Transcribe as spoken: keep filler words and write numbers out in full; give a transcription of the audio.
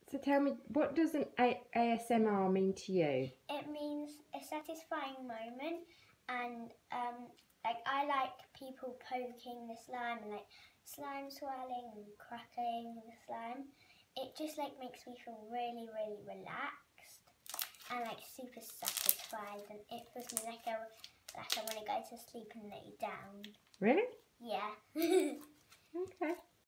So tell me, what does an A S M R mean to you? It means a satisfying moment, and um, like I like people poking the slime and like slime swirling and crackling the slime. It just like makes me feel really, really relaxed and like super satisfied, and it feels me like I like I want to go to sleep and lay down. Really? Yeah. Okay.